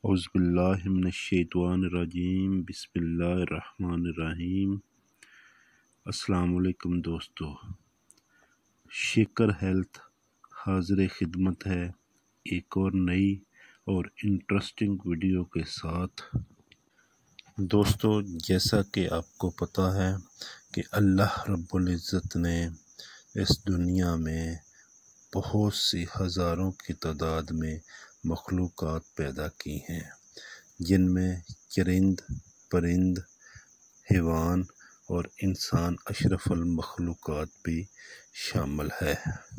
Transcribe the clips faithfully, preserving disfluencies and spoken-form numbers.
औज़ुबिल्लाहि मिनश्शैतानिर्रजीम बिस्मिल्लाहिर्रहमानिर्रहीम। अस्सलाम वालेकुम दोस्तों, शेकर हेल्थ हाज़िर खिदमत है एक और नई और इंटरेस्टिंग वीडियो के साथ। दोस्तों, जैसा कि आपको पता है कि अल्लाह रब्बुल इज़्ज़त ने इस दुनिया में बहुत सी हज़ारों की तादाद में मखलूक़ात पैदा की हैं, जिनमें चरिंद परिंद हैवान और इंसान अशरफुल मखलूक़ात भी शामिल है।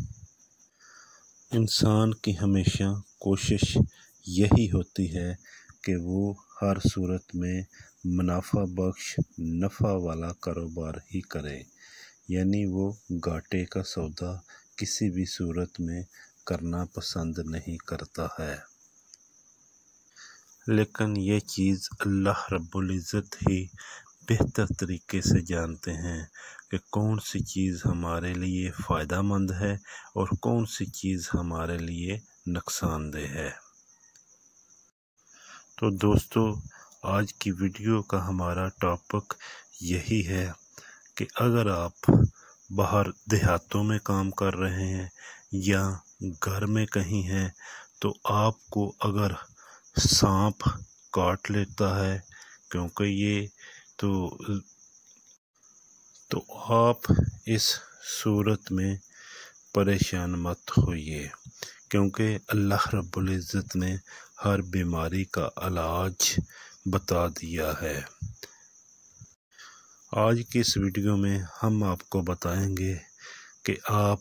इंसान की हमेशा कोशिश यही होती है कि वो हर सूरत में मुनाफा बख्श नफ़ा वाला कारोबार ही करे, यानी वो घाटे का सौदा किसी भी सूरत में करना पसंद नहीं करता है। लेकिन ये चीज़ अल्लाह रब्बुल इज़्ज़त ही बेहतर तरीके से जानते हैं कि कौन सी चीज़ हमारे लिए फ़ायदा मंद है और कौन सी चीज़ हमारे लिए नुकसानदेह है। तो दोस्तों, आज की वीडियो का हमारा टॉपिक यही है कि अगर आप बाहर देहातों में काम कर रहे हैं या घर में कहीं हैं, तो आपको अगर सांप काट लेता है, क्योंकि ये तो तो आप इस सूरत में परेशान मत होइए, क्योंकि अल्लाह रब्बुल इज़्ज़त ने हर बीमारी का इलाज बता दिया है। आज की इस वीडियो में हम आपको बताएंगे कि आप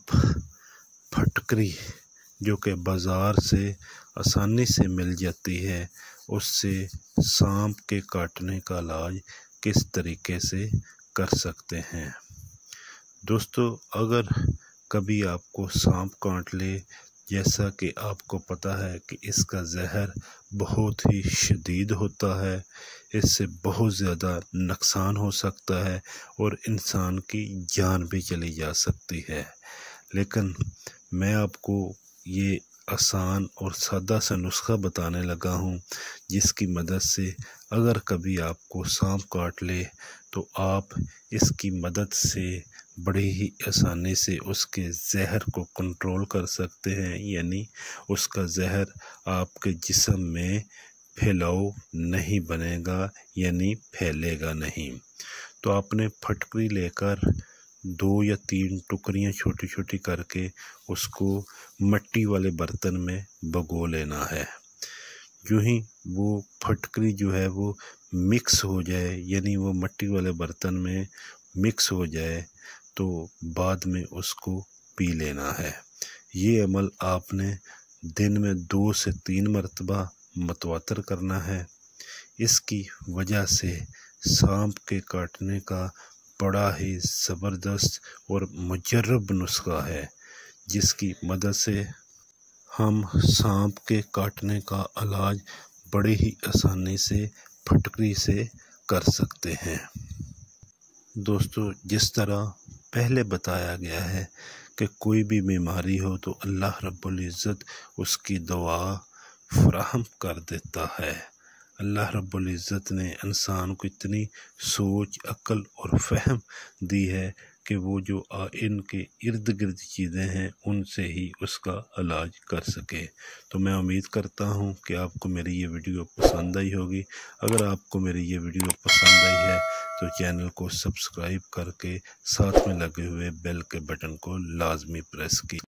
फटकरी जो कि बाज़ार से आसानी से मिल जाती है, उससे सांप के काटने का इलाज किस तरीके से कर सकते हैं। दोस्तों, अगर कभी आपको सांप काट ले, जैसा कि आपको पता है कि इसका जहर बहुत ही शदीद होता है, इससे बहुत ज़्यादा नुकसान हो सकता है और इंसान की जान भी चली जा सकती है। लेकिन मैं आपको ये आसान और सादा सा नुस्खा बताने लगा हूँ, जिसकी मदद से अगर कभी आपको सांप काट ले तो आप इसकी मदद से बड़ी ही आसानी से उसके जहर को कंट्रोल कर सकते हैं, यानी उसका जहर आपके जिस्म में फैलाव नहीं बनेगा, यानी फैलेगा नहीं। तो आपने फटकरी लेकर दो या तीन टुकड़ियाँ छोटी छोटी करके उसको मिट्टी वाले बर्तन में भिगो लेना है। यूँ ही वो फटकरी जो है वो मिक्स हो जाए, यानी वो मिट्टी वाले बर्तन में मिक्स हो जाए, तो बाद में उसको पी लेना है। ये अमल आपने दिन में दो से तीन मरतबा मतवातर करना है। इसकी वजह से सांप के काटने का बड़ा ही ज़बरदस्त और मुजर्रब नुस्खा है, जिसकी मदद से हम सांप के काटने का इलाज बड़ी ही आसानी से फटकरी से कर सकते हैं। दोस्तों, जिस तरह पहले बताया गया है कि कोई भी बीमारी हो तो अल्लाह रब्बुल इज़्ज़त उसकी दवा फराहम कर देता है। अल्लाह रब्बुल इज़्ज़त ने इंसान को इतनी सोच, अक्ल और फहम दी है कि वो जो इनके इर्द गिर्द चीज़ें हैं उनसे ही उसका इलाज कर सके। तो मैं उम्मीद करता हूँ कि आपको मेरी ये वीडियो पसंद आई होगी। अगर आपको मेरी ये वीडियो पसंद आई है तो चैनल को सब्सक्राइब करके साथ में लगे हुए बेल के बटन को लाजमी प्रेस की